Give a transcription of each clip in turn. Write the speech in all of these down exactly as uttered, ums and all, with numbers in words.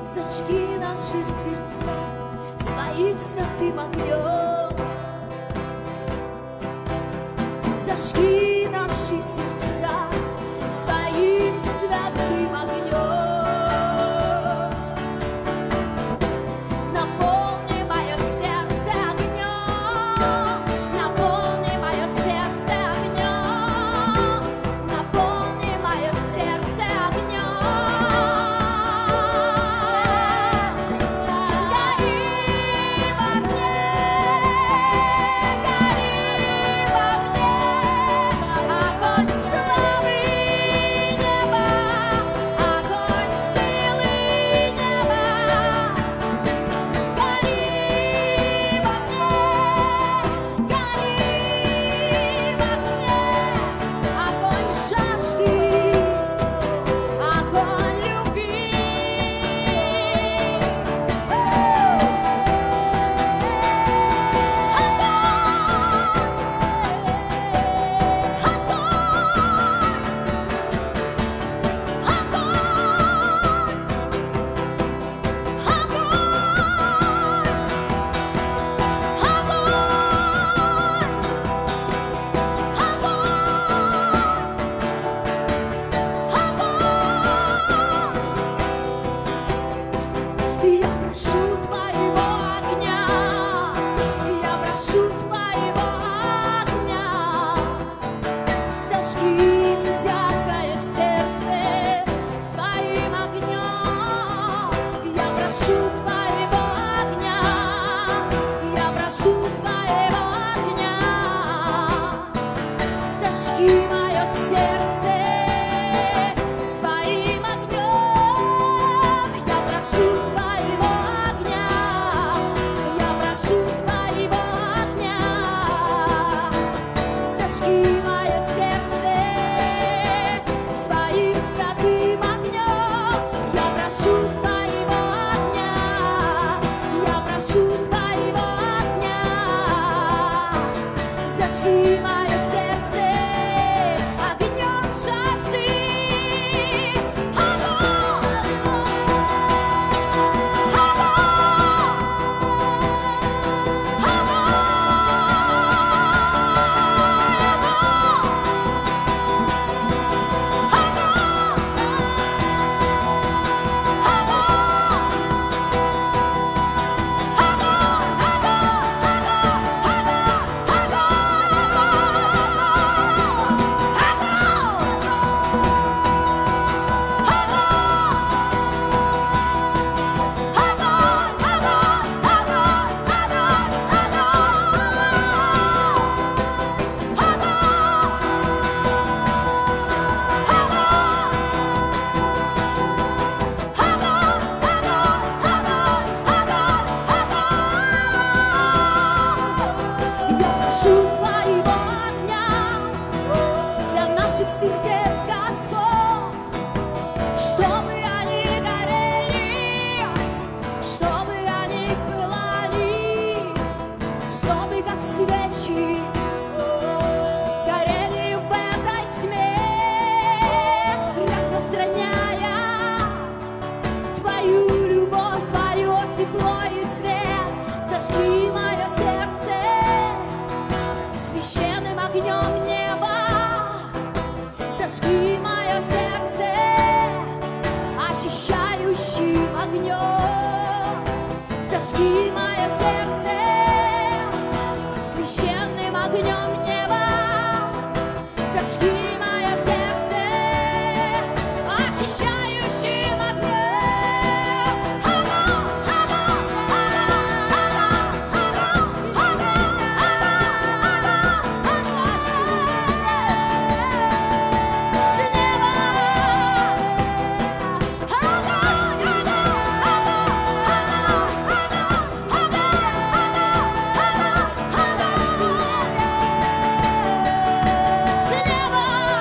Зажги наши сердца своим святым огнем. Зажги наши сердца своим святым огнем. Наполни мое сердце огнем, наполни мое сердце огнем, наполни мое сердце огнем. Гори во мне, гори во мне, огонь славы неба, огонь силы неба. Гори во мне, гори в огне, огонь жажды, огонь любви. Я прошу твоего огня, я прошу твоего огня. Зажги всякое сердце своим огнем. Я прошу твоего огня, я прошу твоего огня. Зажги мое сердце своим огнем. Я прошу твоего огня, я прошу твоего огня. Зажги мое сердце своим святым огнем. Я прошу твоего огня, я прошу твоего огня. Зажги мое сердце огнем жажды. Я прошу твоего огня для наших сердец, Господь, чтобы они горели, чтобы они пылали, чтобы как свечи горели в этой тьме, распространяя твою любовь, твое тепло и свет. Зажги мое сердце священным огнем неба. Зажги мое сердце очищающим огнем. Зажги мое сердце священным огнем неба. Зажги мое сердце очищающим огнем. С неба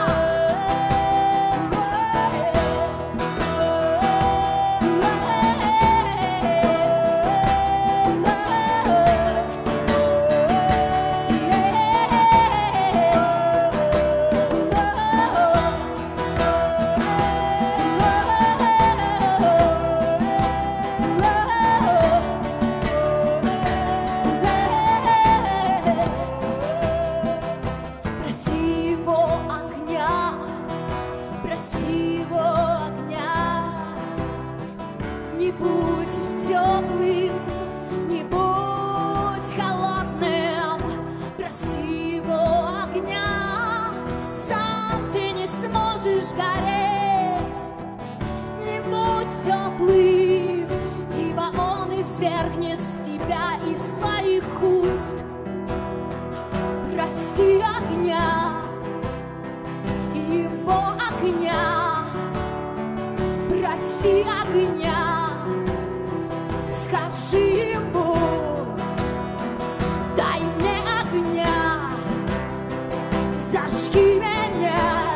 теплый, ибо Он извергнет с тебя из своих уст. Проси огня, Его огня, проси огня, скажи Ему, дай мне огня, зажги меня,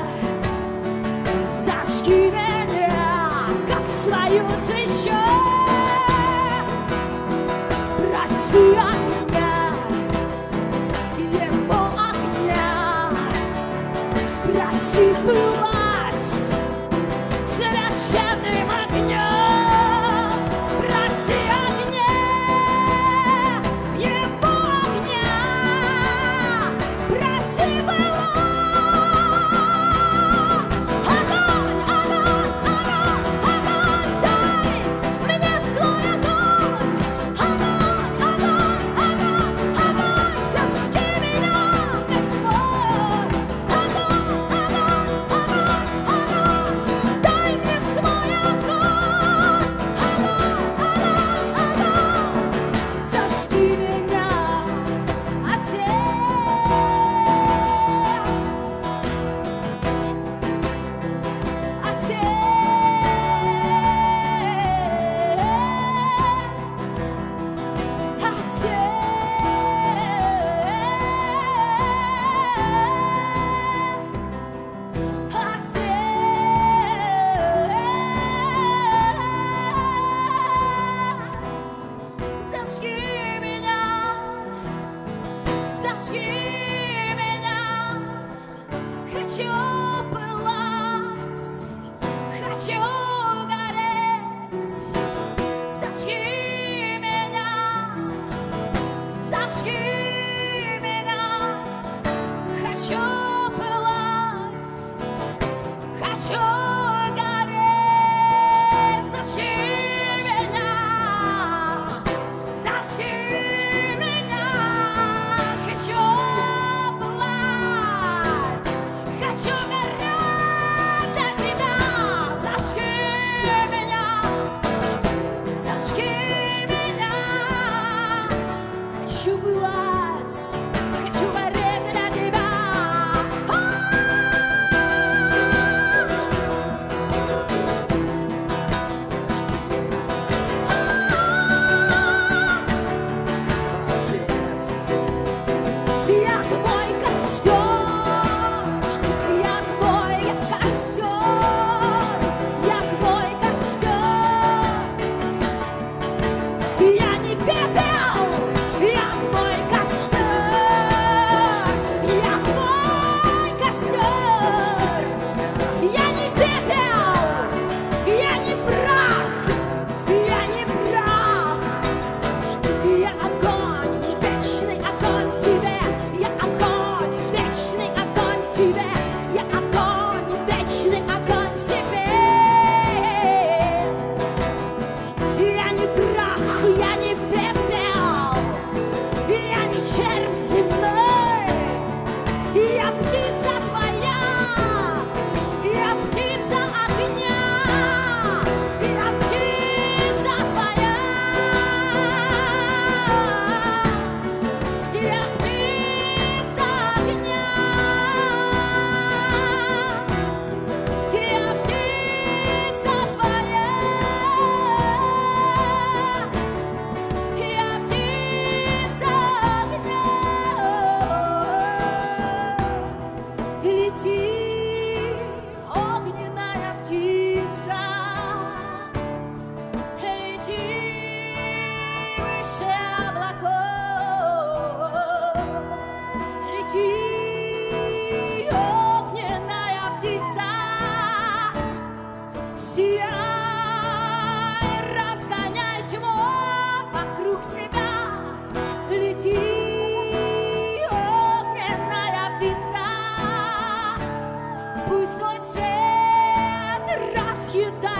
зажги меня, как свою свечу. Проси огня, Его огня, проси пылать священным огнем. Проси огня, Его огня, проси пылать. Огонь, огонь, огонь, огонь, дай мне свой огонь. Огонь, огонь, огонь, огонь, зажги меня, Господь. Огонь, огонь, огонь, огонь, дай мне свой огонь. Огонь, огонь, огонь, зажги меня, Отец. Зажги меня, зажги меня, хочу пылать, хочу гореть. Зажги меня, зажги меня, хочу пылать, хочу гореть. Зажги меня, зажги меня, хочу пылать, хочу гореть для Тебя. Зажги меня, зажги меня, хочу пылать, хочу гореть для Тебя. Я твой костер, я твой костер, я твой костер. Я не пепел, я твой костер, я твой костер. Я не пепел, я не прах, я не прах. Я огонь, вечный огонь в тебе. Я огонь, вечный огонь в тебе. Я огонь, вечный огонь в тебе. Я не прах, я не пепел, я не червь земной. Я птица твоя, я птица огня, я птица твоя. Я птица огня, я птица твоя. Я птица огня. Лети, огненная птица, лети выше облаков. Лети, огненная птица, сияй, разгоняй тьму вокруг себя. Лети, огненная птица, пусть твой свет разъедает